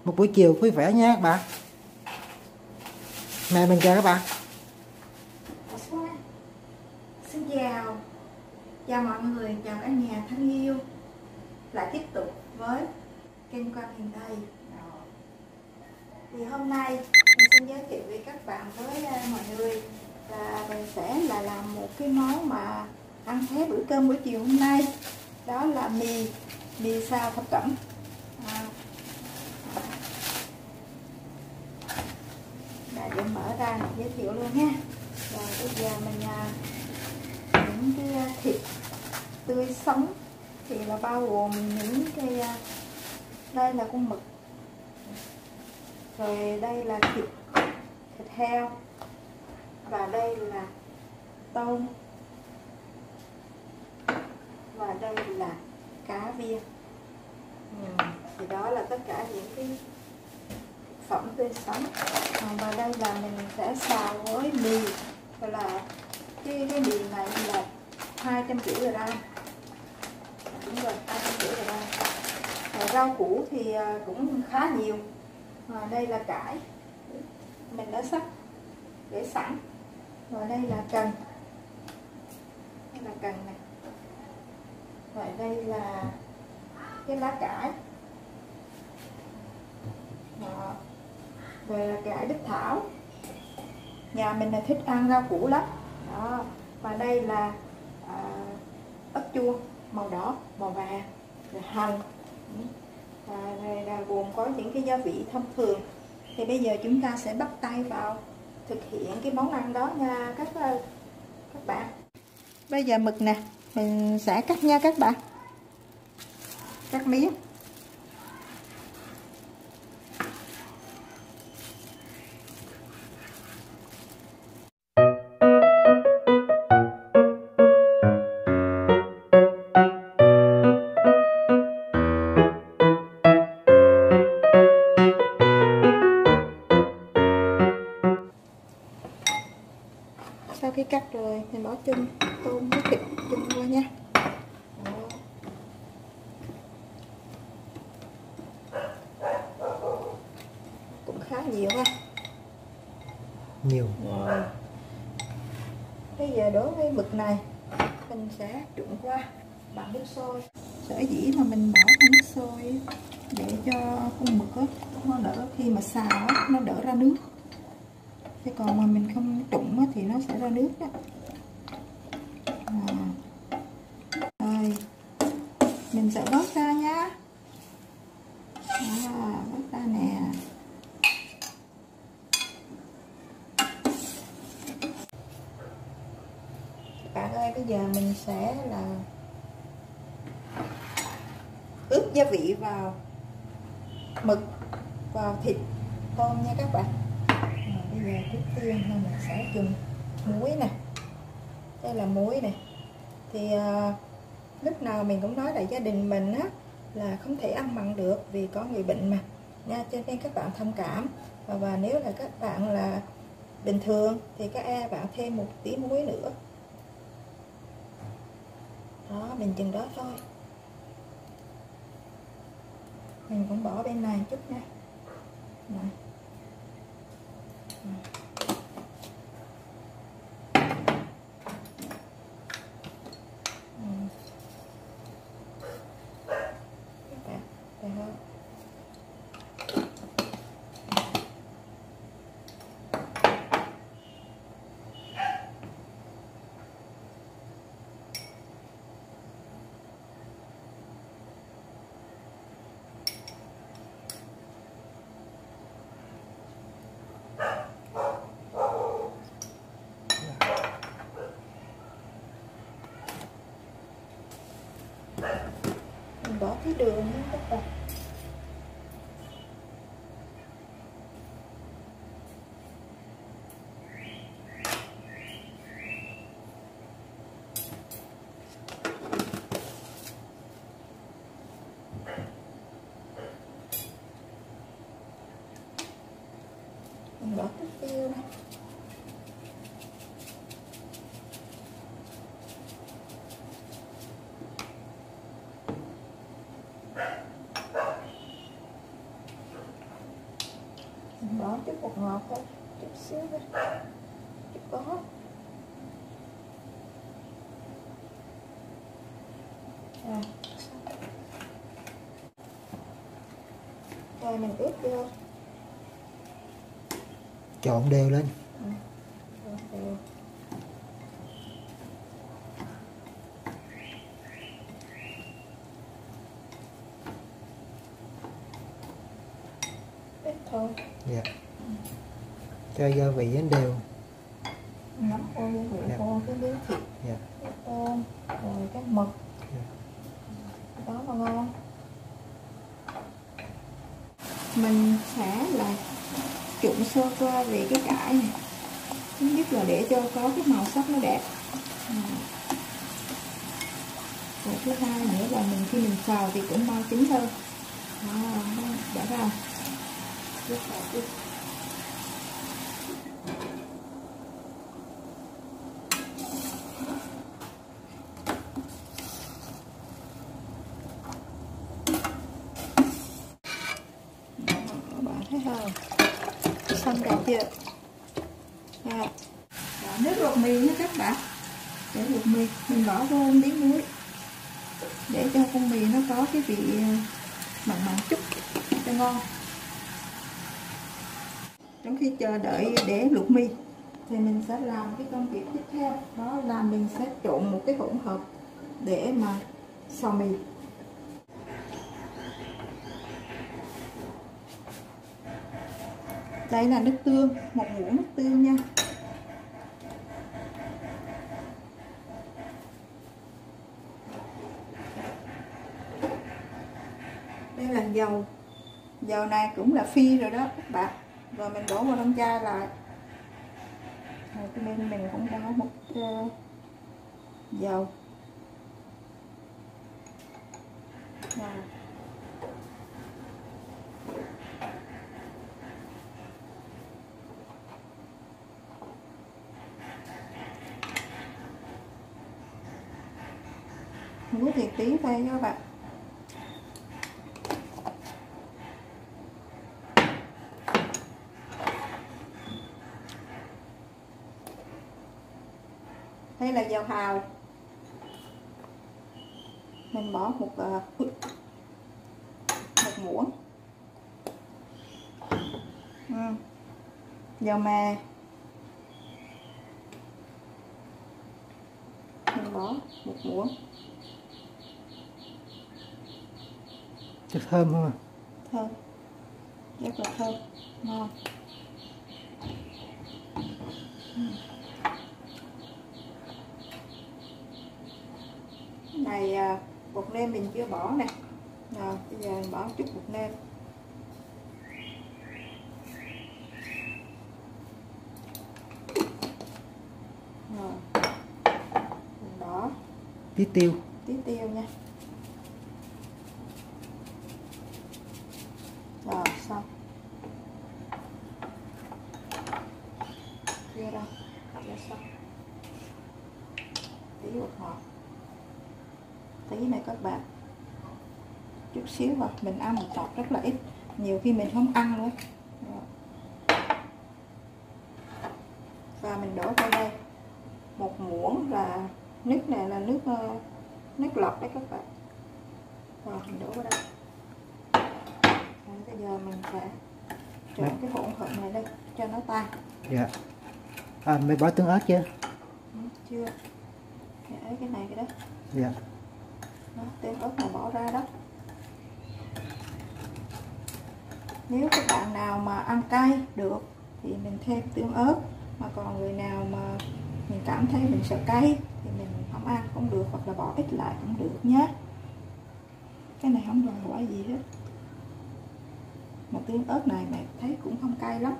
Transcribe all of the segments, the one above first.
một buổi chiều vui vẻ nha các bạn. Mẹ mình chào các bạn. Xin chào mọi người, chào cả nhà thân yêu. Lại tiếp tục với kênh Quan Miền Tây. Thì hôm nay mình xin giới thiệu với các bạn với mọi người là mình sẽ làm một cái món mà ăn thế bữa cơm buổi chiều hôm nay. Đó là mì xào thập cẩm. Để mở ra giới thiệu luôn nha. Rồi bây giờ mình những cái thịt tươi sống thì là bao gồm những cái đây là con mực, rồi đây là thịt heo, và đây là tôm, và đây là cá viên. Thì đó là tất cả những cái thực phẩm tươi sống. Và đây là mình sẽ xào với mì, gọi là cái mì này là 250 g. Đúng rồi, 250 g. Rau củ thì cũng khá nhiều. Đây là cải mình đã sắc để sẵn. Rồi đây là cần, này. Rồi đây là cái lá cải. Đó. Rồi là cải bích thảo. Nhà mình là thích ăn rau củ lắm. Đó. Và đây là ớt chuông màu đỏ, màu vàng, rồi hành. Rồi là gồm có những cái gia vị thông thường. Thì bây giờ chúng ta sẽ bắt tay vào thực hiện cái món ăn đó nha các bạn. Bây giờ mực nè, mình sẽ cắt nha các bạn. Cắt miếng. Sau khi cắt rồi thì bỏ chung tôm với thịt chung qua nha. Đó. Cũng khá nhiều ha. Nhiều. Rồi. Bây giờ đối với mực này mình sẽ trụng qua bằng nước sôi. Sở dĩ mà mình bỏ nước sôi để cho con mực đó, nó đỡ khi mà xào đó, nó đỡ ra nước. Chứ còn mà mình không trụng thì nó sẽ ra nước đó. Rồi mình sẽ vớt ra nhá. Vớt ra nè. Bạn ơi, bây giờ mình sẽ là ướp gia vị vào mực, vào thịt, tôm nha các bạn. Bây giờ trước tiên mình sẽ dùng muối nè. Đây là muối nè. Thì lúc nào mình cũng nói là gia đình mình á là không thể ăn mặn được vì có người bệnh mà nha, cho nên các bạn thông cảm. Và nếu là các bạn là bình thường thì các bạn thêm một tí muối nữa. Đó, mình chừng đó thôi. Mình cũng bỏ bên này chút nha. Này. Mình bỏ cái đường nha các bạn. Mình bỏ cái tiêu này. Mình bỏ chút bột ngọt thôi, chút xíu thôi, chút có. Rồi mình ướp vô. Trộn đều lên. Trộn đều. Ít thôi. Dạ. Cho gia vị đến đều. Nấm ô vị Dạ. ô cái miếng thịt. Dạ. Cái tôm, rồi cái mực. Dạ. Đó mà ngon. Mình sẽ là trụng sơ qua về cái cải này. Thứ nhất là để cho có cái màu sắc nó đẹp. Rồi thứ hai nữa là khi mình xào thì cũng mau chín hơn. Đó, đã ra. Rất là good. Bạn thấy không? Xong đẹp chưa? Rồi. Nước luộc mì nha các bạn. Để luộc mì mình bỏ vô một tí muối để cho con mì nó có cái vị mặn mặn chút cho ngon. Trong khi chờ đợi để luộc mì thì mình sẽ làm cái công việc tiếp theo, đó là mình sẽ trộn một cái hỗn hợp để mà xào mì. Đây là nước tương, một muỗng nước tương nha. Đây là dầu. Dầu này cũng là phi rồi đó các bạn. Rồi mình đổ vào trong chai lại. Rồi cái bên mình cũng có một dầu. Rồi. Muối thiệt tí thôi các bạn. Đây là dầu hào. Mình bỏ một muỗng. Dầu mè. Mình bỏ một muỗng. Rất thơm không ạ? Thơm. Rất là thơm, ngon. Này bột nêm mình chưa bỏ nè. Rồi bây giờ mình bỏ chút bột nêm. Rồi mình bỏ Tí tiêu. tí tiêu nha. Rồi xong. Chưa đâu. Chưa xong. Tí bột ngọt. Tí này các bạn. Chút xíu vào, mình ăn một giọt rất là ít. Nhiều khi mình không ăn nữa. Và mình đổ vào đây một muỗng là nước này là nước lọc đấy các bạn. Rồi mình đổ vào đây. Rồi, bây giờ mình sẽ trộn cái hỗn hợp này đây cho nó tan. Dạ. À, mày bỏ tương ớt chưa? Chưa. Để cái này cái đó. Dạ. Đó, tương ớt mà bỏ ra đó. Nếu các bạn nào mà ăn cay được thì mình thêm tương ớt, mà còn người nào mà mình cảm thấy mình sợ cay thì mình không ăn cũng được, hoặc là bỏ ít lại cũng được nhé. Cái này không đòi hỏi gì hết, mà tương ớt này mẹ thấy cũng không cay lắm.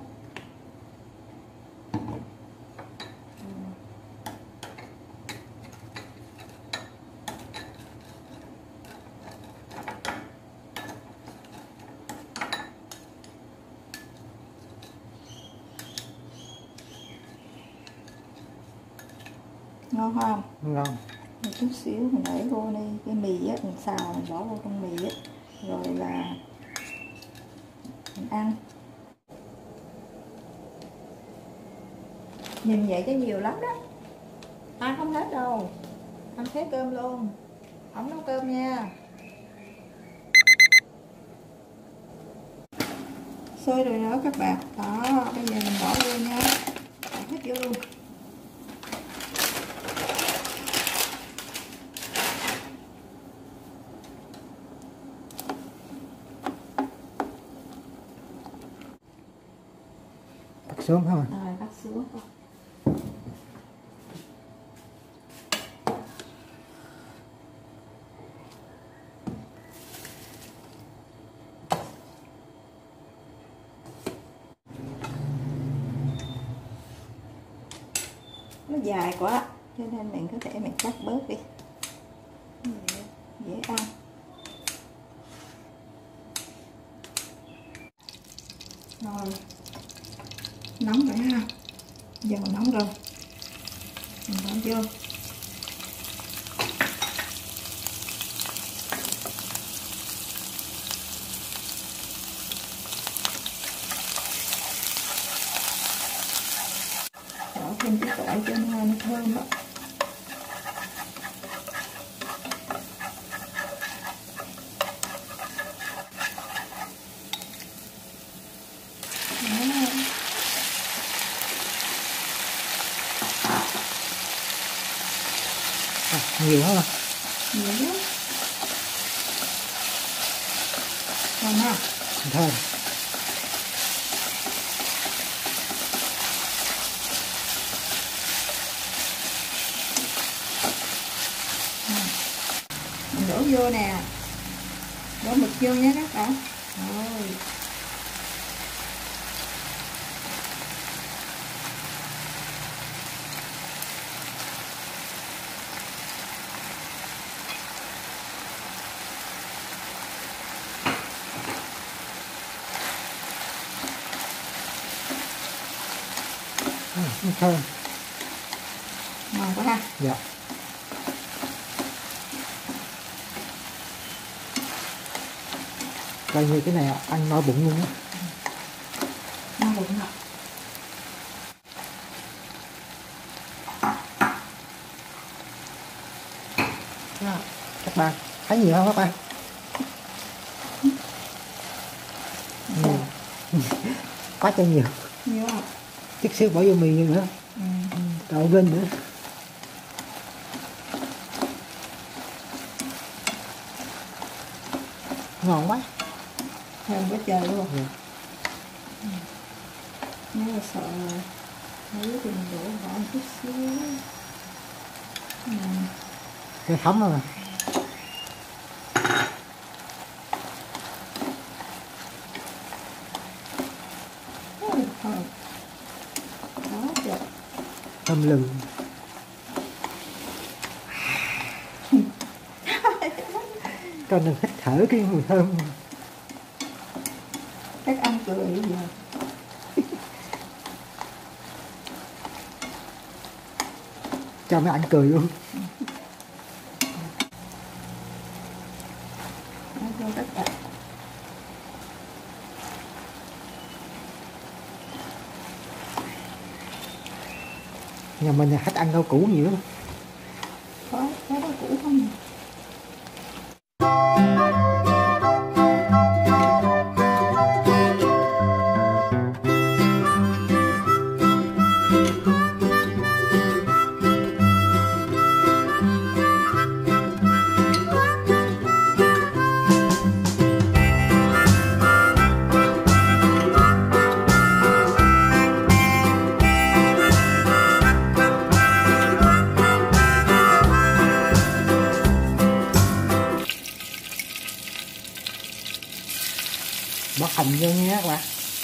Ngon không? Ngon. Một chút xíu mình đẩy vô đi, cái mì á, mình xào mình bỏ vô trong mì á, rồi là mình ăn. Nhìn vậy chứ nhiều lắm đó. Ăn không hết đâu. Ăn hết cơm luôn. Không nấu cơm nha. Sôi rồi đó các bạn. Đó, bây giờ mình bỏ vô nha. Bỏ hết vô luôn. Bắt xuống không? Rồi, bắt xuống. Nó dài quá cho nên mình có thể mình cắt bớt đi, dễ ăn. Rồi, nóng rồi ha, dầu nóng rồi mình bỏ vô. Bỏ thêm cái tỏi cho nó thơm đó. Nhiều không? Nhiều lắm. Thơm ha. Thơm. Mình đổ vô nè, đổ mực vô nhé các bạn. Rồi. Thơm. Ngon quá ha. Dạ. Coi như cái này ăn no bụng luôn á. No bụng rồi. Các bạn thấy nhiều không các bạn? Nhiều. Quá cho nhiều. Nhiều không? Chút xíu bỏ vô mì nữa. Đậu lên nữa. Ngon quá. Thơm quá trời luôn. Dạ. Nếu mà sợ thấy thì mình đổ vào chút xíu. Cái thấm rồi. Thơm lừng. Con đừng hít thở cái mùi thơm. Cách ăn cười bây giờ. Cho mấy anh cười luôn. Cho tất cả. Nhà mình là khách ăn rau củ nhiều lắm. Có rau củ không? Bỏ hành vô nha các bạn.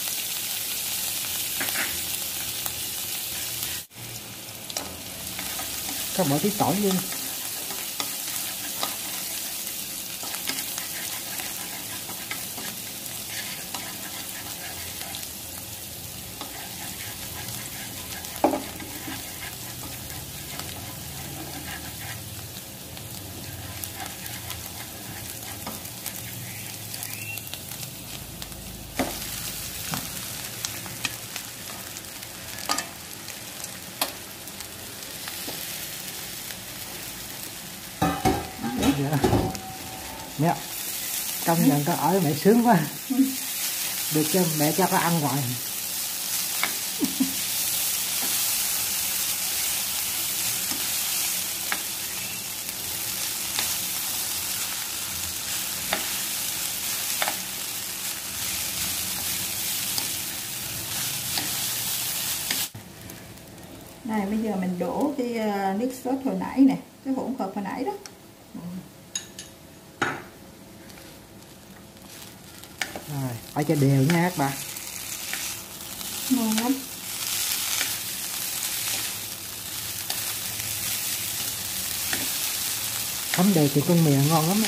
Các bỏ tí tỏi vô. Dạ. Công nhận có ở với mẹ sướng quá. Được cho mẹ cho có ăn hoài. Này bây giờ mình đổ cái nước sốt hồi nãy nè, cái hỗn hợp hồi nãy đó. Rồi, phải cho đều nha các bạn. Ngon lắm. Thấm đều thì con mì ngon lắm á.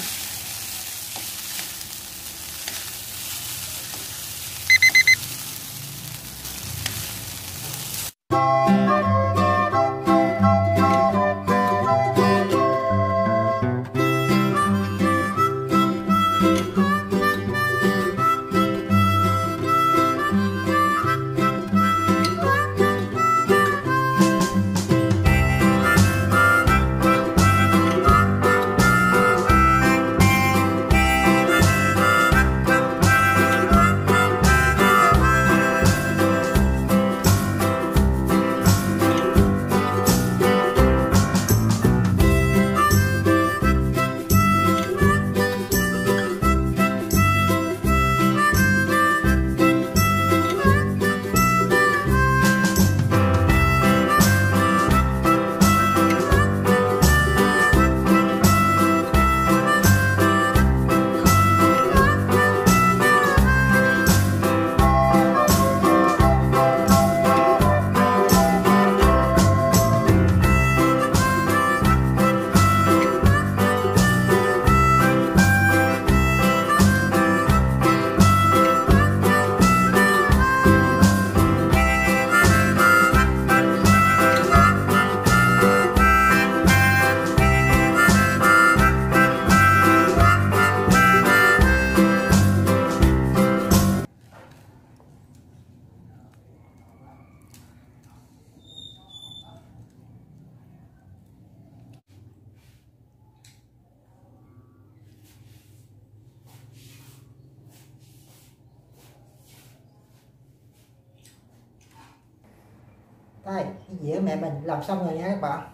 Đây, cái dĩa mẹ mình làm xong rồi nha các bạn.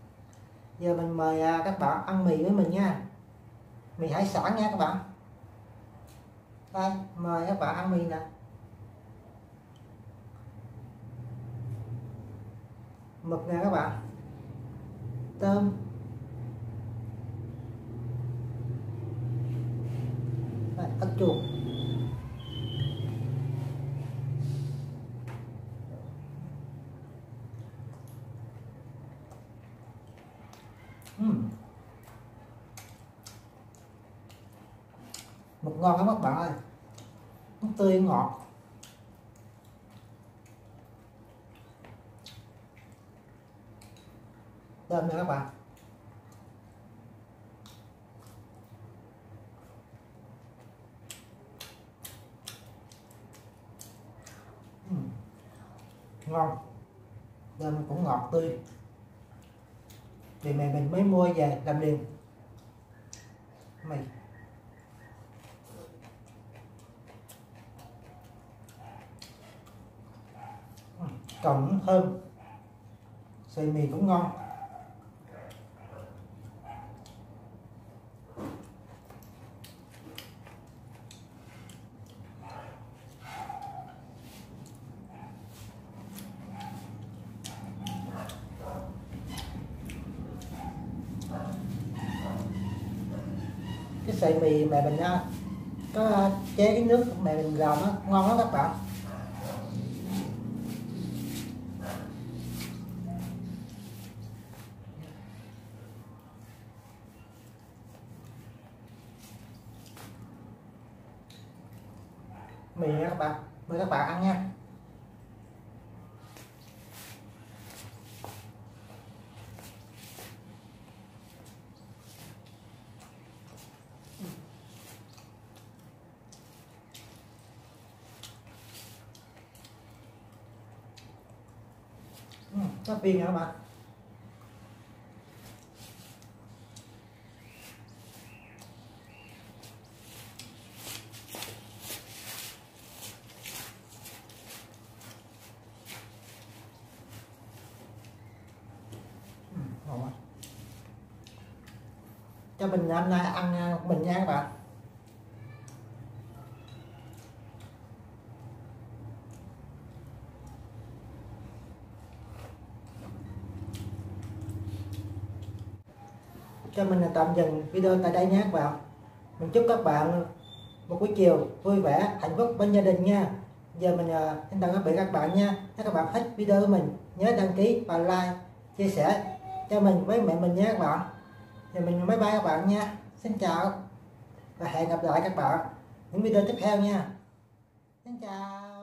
Giờ mình mời các bạn ăn mì với mình nha. Mì hải sản nha các bạn. Đây, mời các bạn ăn mì nè. Mực nè các bạn. Tôm. Đây, ớt chuột. Mực ngon lắm các bạn ơi. Nó tươi ngọt. Tôm nha các bạn. Ngon. Tôm cũng ngọt tươi. Vì mẹ mình mới mua về làm liền. Mì. Còn thơm. Xay mì cũng ngon. Cái xay mì mẹ mình á, có chế cái nước mẹ mình làm á, ngon lắm các bạn. Mì nha các bạn, mời các bạn ăn nha. Có viên nha các bạn. cho mình hôm nay ăn của mình nha các bạn. Cho mình tạm dừng video tại đây nha các bạn. Mình chúc các bạn một buổi chiều vui vẻ, hạnh phúc bên gia đình nha. Giờ mình xin tạm biệt các bạn nha. Nếu các bạn thích video của mình, nhớ đăng ký và like, chia sẻ cho mình với mẹ mình nha các bạn. Giờ mình bye bye các bạn nha. Xin chào và hẹn gặp lại các bạn những video tiếp theo nha. Xin chào.